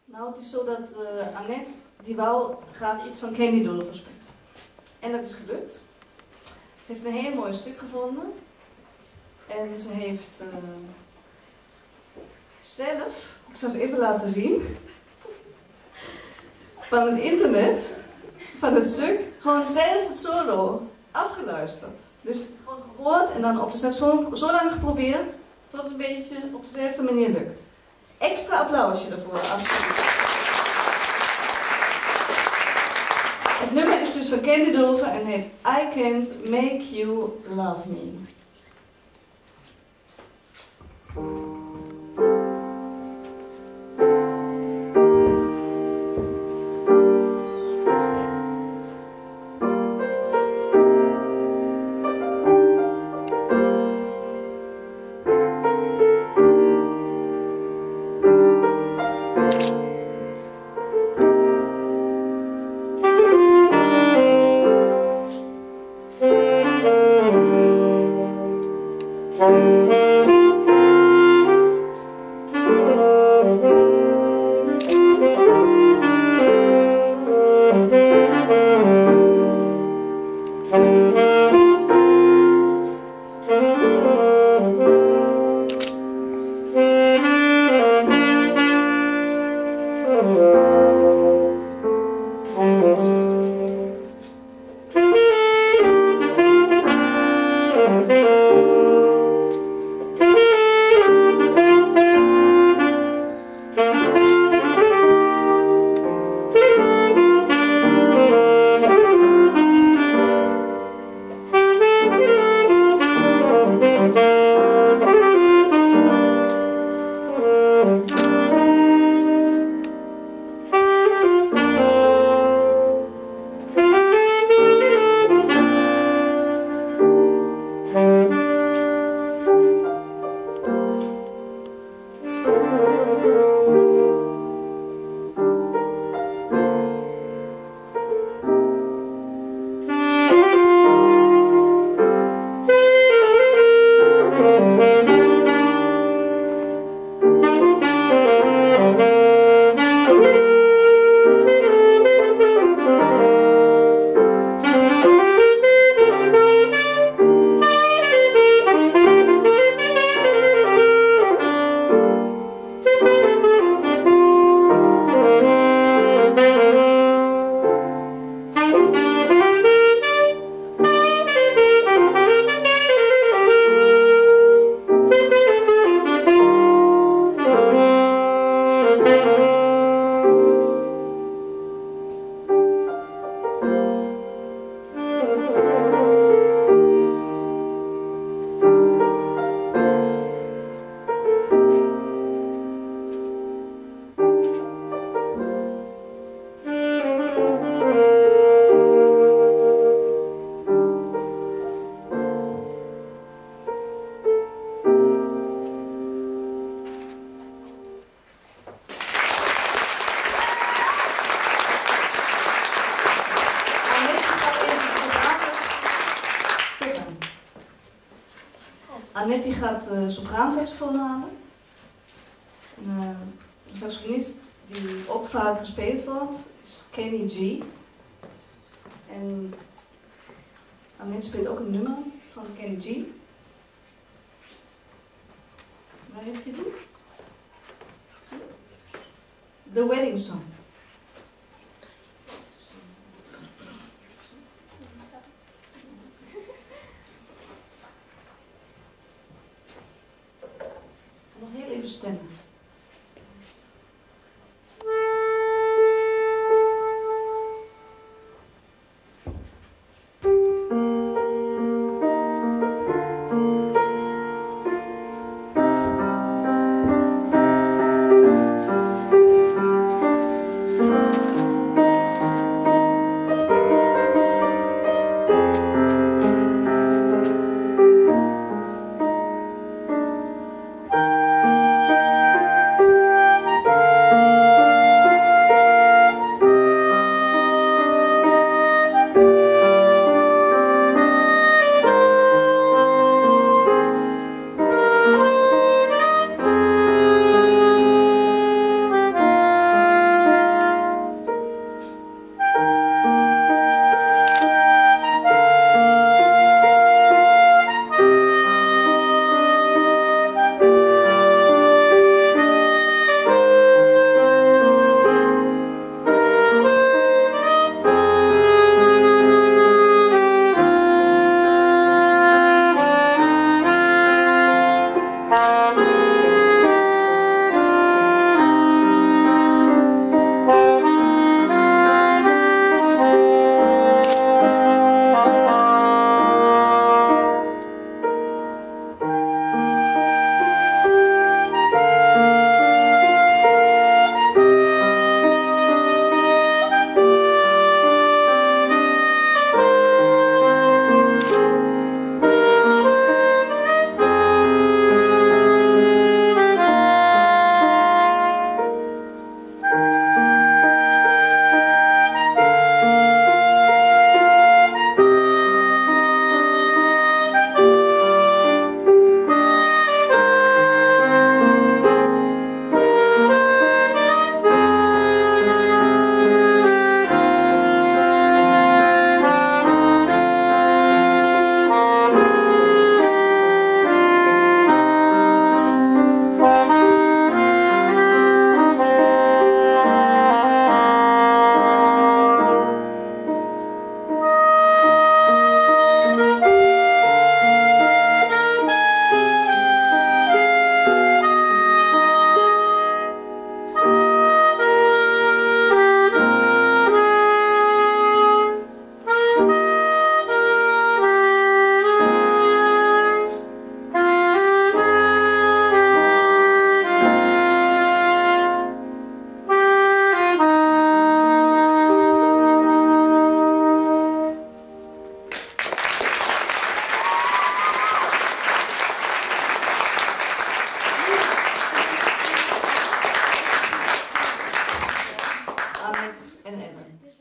Nou, het is zo dat Annette, die wou graag iets van Candy Dulfer spelen. En dat is gelukt. Ze heeft een heel mooi stuk gevonden. En ze heeft zelf, ik zal ze even laten zien, van het internet, van het stuk, gewoon zelf het solo afgeluisterd. Dus gewoon gehoord en dan op de saxofoon zo lang geprobeerd, tot het een beetje op dezelfde manier lukt. Extra applausje daarvoor, alsjeblieft. Het nummer is dus van Candy Dulfer en heet I Can't Make You Love Me. Annette gaat sopraansaxofoon halen. Een saxofonist die ook vaak gespeeld wordt is Kenny G. En Annette speelt ook een nummer van Kenny G. Waar heb je die? The Wedding Song. Nog heel even stemmen. Annette en Ellen.